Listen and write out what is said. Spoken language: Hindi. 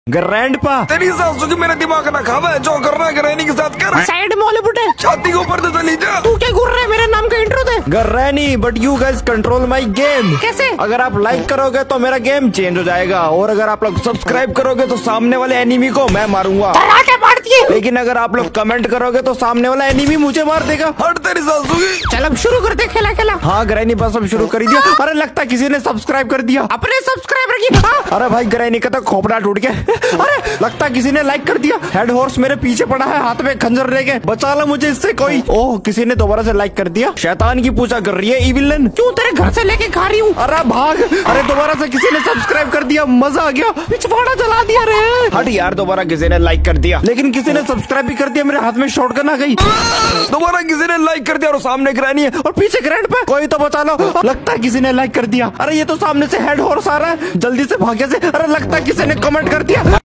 ग्रैंडपा तेरी सासू की मेरा दिमाग ना खावा है, जो करना है ग्रैनी के साथ कर। साइड में वाले बुटे छाती के ऊपर तो चली जा। तू क्या घूर रहा है? मेरे नाम का इंट्रो दे। Granny but you guys control my game. कैसे? अगर आप लाइक करोगे तो मेरा गेम चेंज हो जाएगा, और अगर आप लोग सब्सक्राइब करोगे तो सामने वाले एनिमी को मैं मारूंगा। लेकिन अगर आप लोग कमेंट करोगे तो सामने वाला एनिमी मुझे मार देगा। हट तेरी सासू की। चल अब शुरू करते खेला खेला। हाँ ग्रैनी बस अब शुरू कर दिया। अरे लगता है किसी ने सब्सक्राइब कर दिया। अपने सब्सक्राइबर की अरे भाई ग्रैनी का तो खोपड़ा टूट गया। अरे लगता है किसी ने लाइक कर दिया। हेड हॉर्स मेरे पीछे पड़ा है, हाथ में खंजर लेके। बचा लो मुझे इससे कोई। ओह किसी ने दोबारा से लाइक कर दिया। शैतान की पूजा कर रही है इविलन। क्यों तेरे घर से लेके खा रही हूँ। अरे भाग। अरे दोबारा से किसी ने सब्सक्राइब कर दिया, मजा आ गया। पिछवाड़ा जला दिया रे। हट यार, दोबारा किसी ने लाइक कर दिया, लेकिन किसी ने सब्सक्राइब भी कर दिया। मेरे हाथ में शॉटगन आ गई। दोबारा किसी ने लाइक कर दिया और सामने ग्रैनी है और पीछे ग्रैंड पे। कोई तो बचा लो। लगता है किसी ने लाइक कर दिया। अरे ये तो सामने से हेड हॉर्स आ रहा है, जल्दी से भागे से। अरे लगता है किसी ने कमेंट कर दिया।